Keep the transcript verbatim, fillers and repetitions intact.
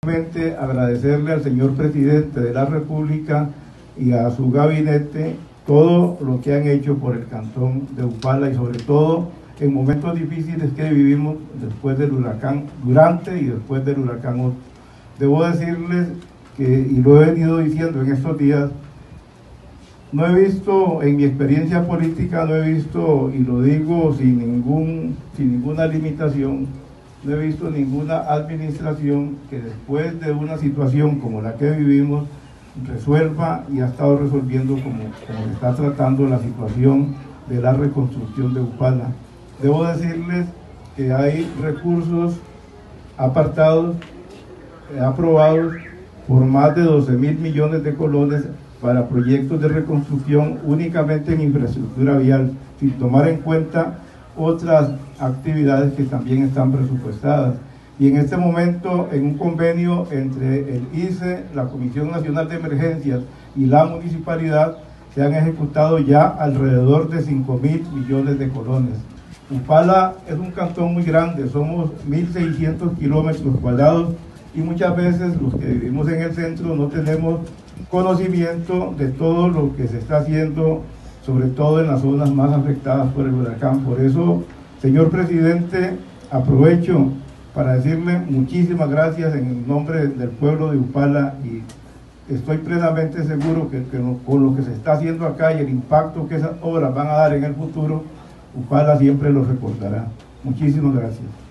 Agradecerle al señor presidente de la República y a su gabinete todo lo que han hecho por el cantón de Upala y sobre todo en momentos difíciles que vivimos después del huracán, durante y después del huracán Otto. Debo decirles que, y lo he venido diciendo en estos días, no he visto en mi experiencia política, no he visto, y lo digo sin, ningún, sin ninguna limitación, no he visto ninguna administración que después de una situación como la que vivimos resuelva y ha estado resolviendo como, como se está tratando la situación de la reconstrucción de Upala. Debo decirles que hay recursos apartados, eh, aprobados por más de doce mil millones de colones para proyectos de reconstrucción únicamente en infraestructura vial, sin tomar en cuenta otras actividades que también están presupuestadas. Y en este momento, en un convenio entre el I C E, la Comisión Nacional de Emergencias y la municipalidad, se han ejecutado ya alrededor de cinco mil millones de colones. Upala es un cantón muy grande, somos mil seiscientos kilómetros cuadrados y muchas veces los que vivimos en el centro no tenemos conocimiento de todo lo que se está haciendo, sobre todo en las zonas más afectadas por el huracán. Por eso, señor presidente, aprovecho para decirle muchísimas gracias en el nombre del pueblo de Upala y estoy plenamente seguro que, que no, con lo que se está haciendo acá y el impacto que esas obras van a dar en el futuro, Upala siempre lo recordará. Muchísimas gracias.